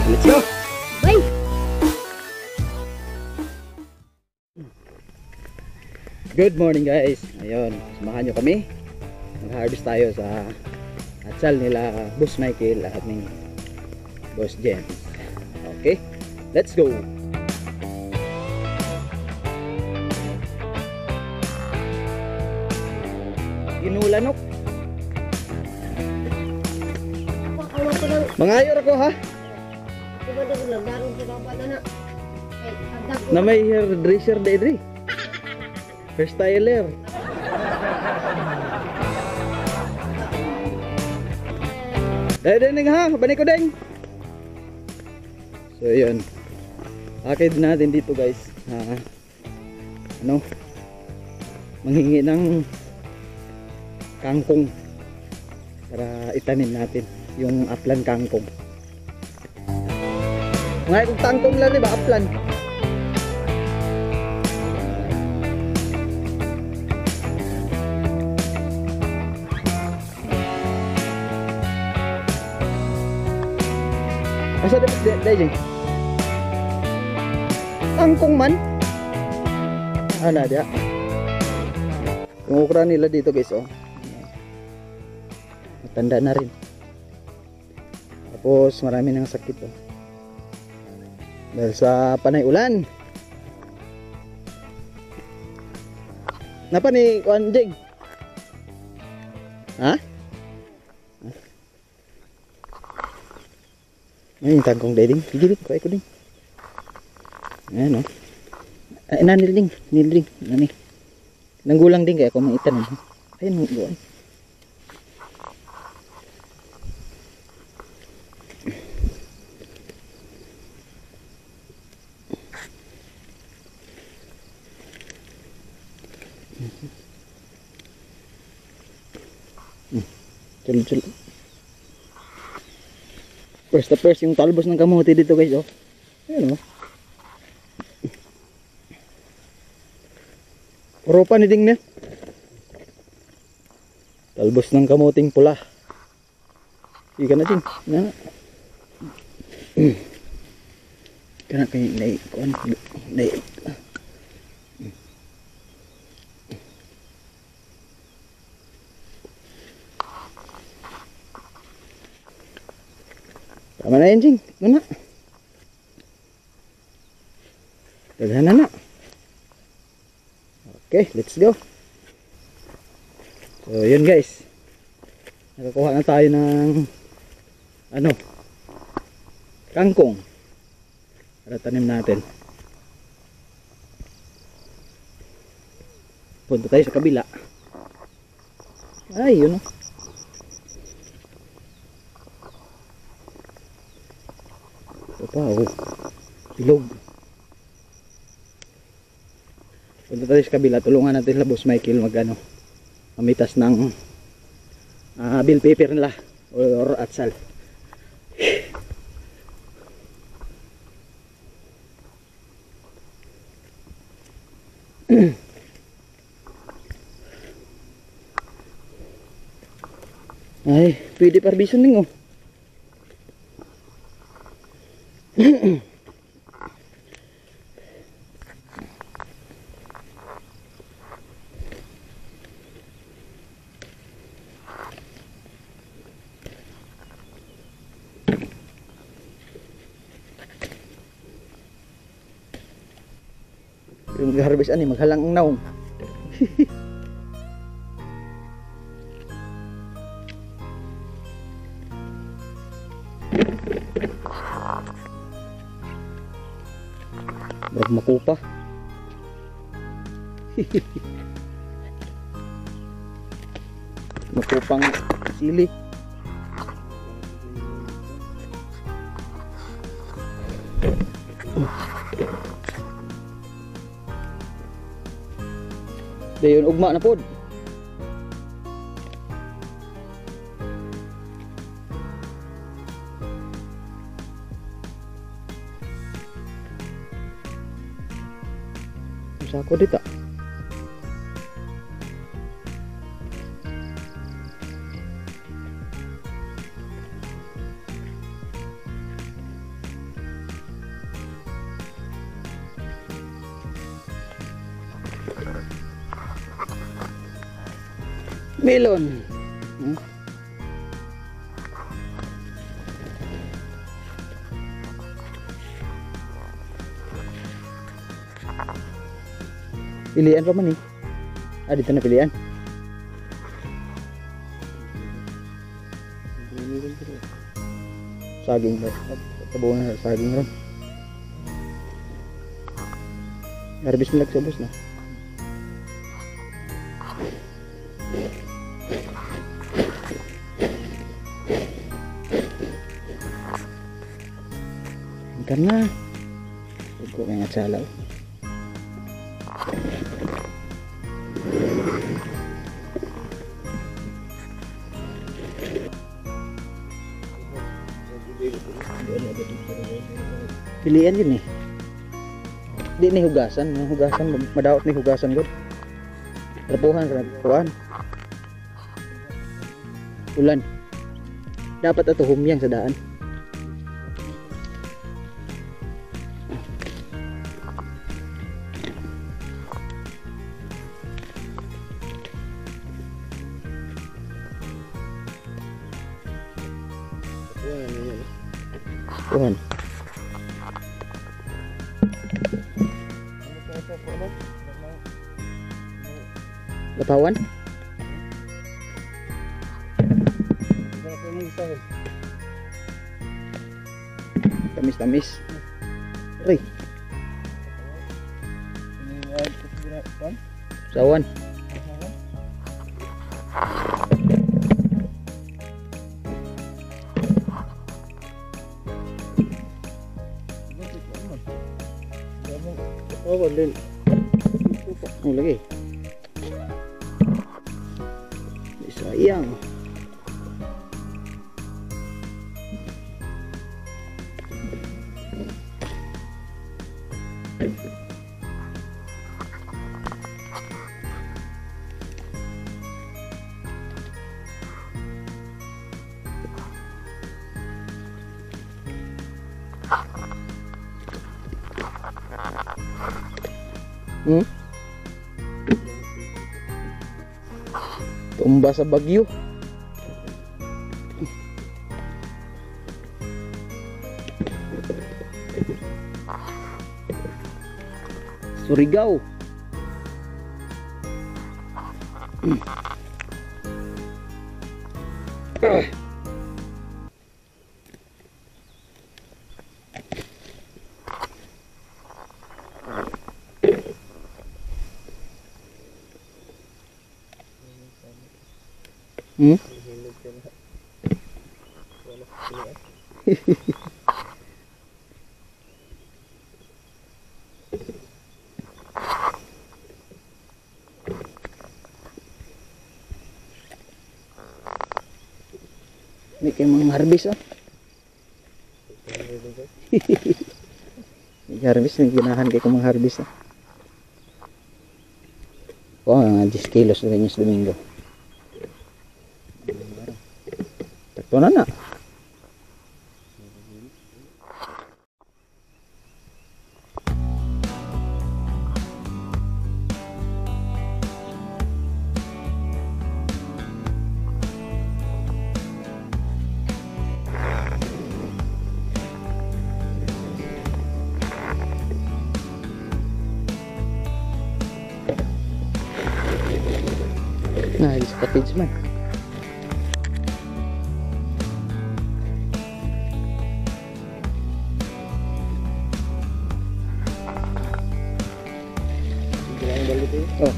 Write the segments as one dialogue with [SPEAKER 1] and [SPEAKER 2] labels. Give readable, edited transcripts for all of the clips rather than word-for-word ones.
[SPEAKER 1] let's go.
[SPEAKER 2] Bye!
[SPEAKER 1] Good morning guys. Ayun, samahan nyo kami. Mag-harvest tayo sa atsal nila Boss Michael at ni Boss James. Okay, let's go. Inulanok. Mangayor ako ha. Na may hairdresser dre. Hairstyler. Dahil ha, balik ko din. So yun, akid natin dito guys. Manghingi ng kangkong para itanim natin yung aplan kangkong. Ngayon kung kangkong lang diba aplan. Asa dapat dahil kangkong man ana dia yung ukra nila dito guys oh, matanda na rin, tapos marami nang sakit oh dahil sa panay ulan. Napa ni kuan Jing? Ha? Ay, yung tangkong dading. Higit ko ay ko ding. Ayan o. Ay, naniling. Niling. Nani. Nanggulang din kaya ako maitan. Ayun, doon. Chul. First yung talbos ng kamote dito guys oh. Ayan oh. Puro pa ni ding na. Talbos ng kamoting pula. Ika na din. Na. Kana kay nay kon nay. Tama na yan, Jing. Ito na. Daghanan na. Okay, let's go. So, yun guys. Nakakuha na tayo ng kangkong. Para tanim natin. Punta tayo sa kabila. Ay, yun o. Oh, ilog. Punta tayo sa kabila, tulungan natin la Boss Michael mamitas ng bill paper nila or atsal. Ay, pwede parbison din oh. Yung harvest ani maghalang ang naong. Makupa. Makupang sili. Dayon ugma na pod. Sako dito. Melon. Hmm? Pilihan pa man eh. Ah, dito na pilihan. Saging ba? Tabuhan na saging ron. Harvest mo lang sa bus na. Ikan na. Huwag ko kaya salaw. Pilihan yun eh. Di ni hugasan, madawat ni hugasan gud. Trapuhan ra kuan. Ulan. Dapat ato humyang sa daan. Kuhan. Lapawan? Tamis-tamis. Uy. Sawan. Oh, din. Oh, lagi. Sayang. Hmm? Tumba sa bagyo. Surigao. Hmm? Ini kayak mengharvest ah. Harvest nih ginahan kayak mengharvest ah. Oh, 10 kilos na sa Domingo. Takto na na. Nah, di cottage man. Oh.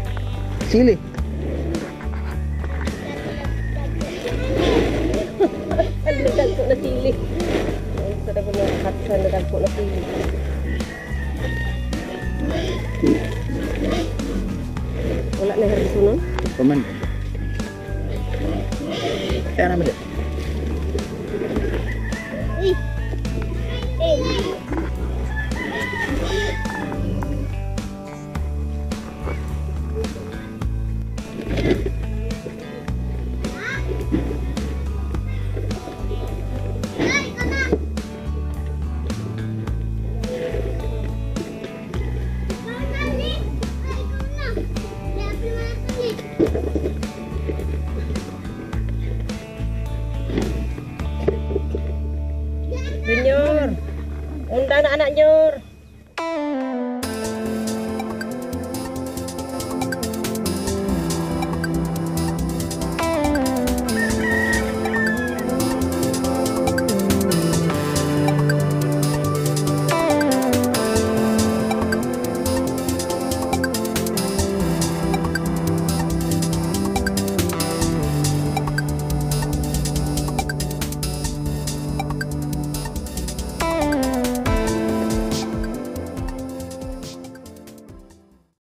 [SPEAKER 1] Sili.
[SPEAKER 2] na harsunon.
[SPEAKER 1] Paman. Kaya naman dyan.
[SPEAKER 2] Junior, unda na anak Junior.